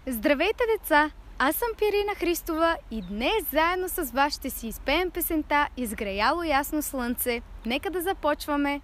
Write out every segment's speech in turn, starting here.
Здравейте, деца! Аз съм Пирина Христова и днес заедно с вас ще си изпеем песента "Изгреяло ясно слънце". Нека да започваме!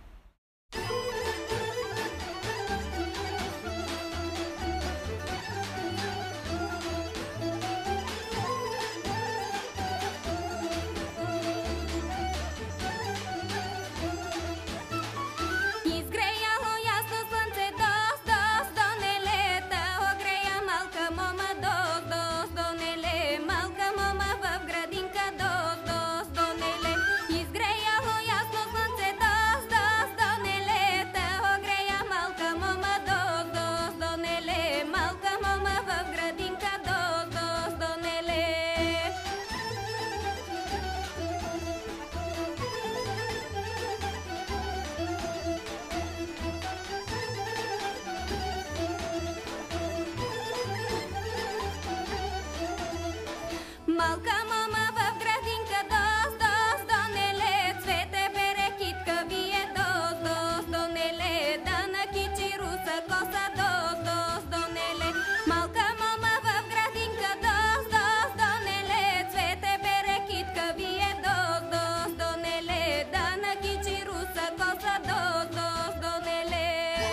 Малка мама в градинка, дос, дос, донеле, цвете бере китка вие, дос, дос, донеле, да накичи руса коса, дос, дос, донеле. Малка мама в градинка, дос, дос, донеле, цвете бере китка вие, дос, дос, донеле, да накичи руса коса, дос, дос, донеле.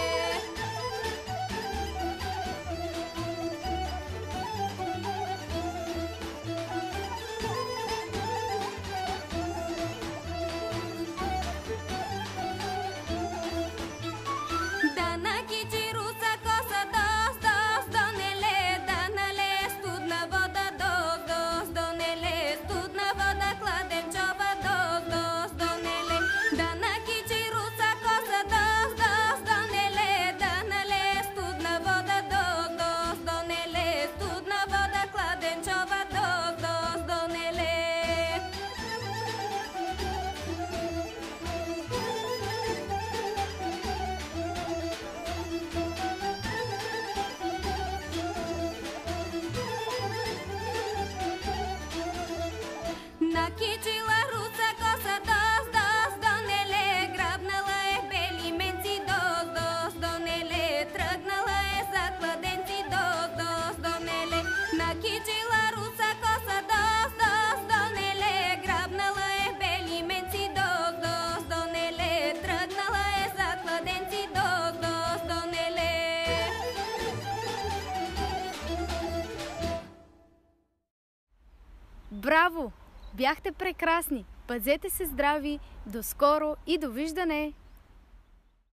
Накичила руса коса, дос, дос, донеле, грабнала е бели менци, дос, дос, донеле, тръгнала е за кладенци, дос, дос, донеле. Накичила руса коса, дос, дос, донеле, грабнала е бели менци, дос, дос, донеле, тръгнала е за кладенци, дос, дос, донеле. Браво! Бяхте прекрасни! Пазете се здрави! До скоро и довиждане!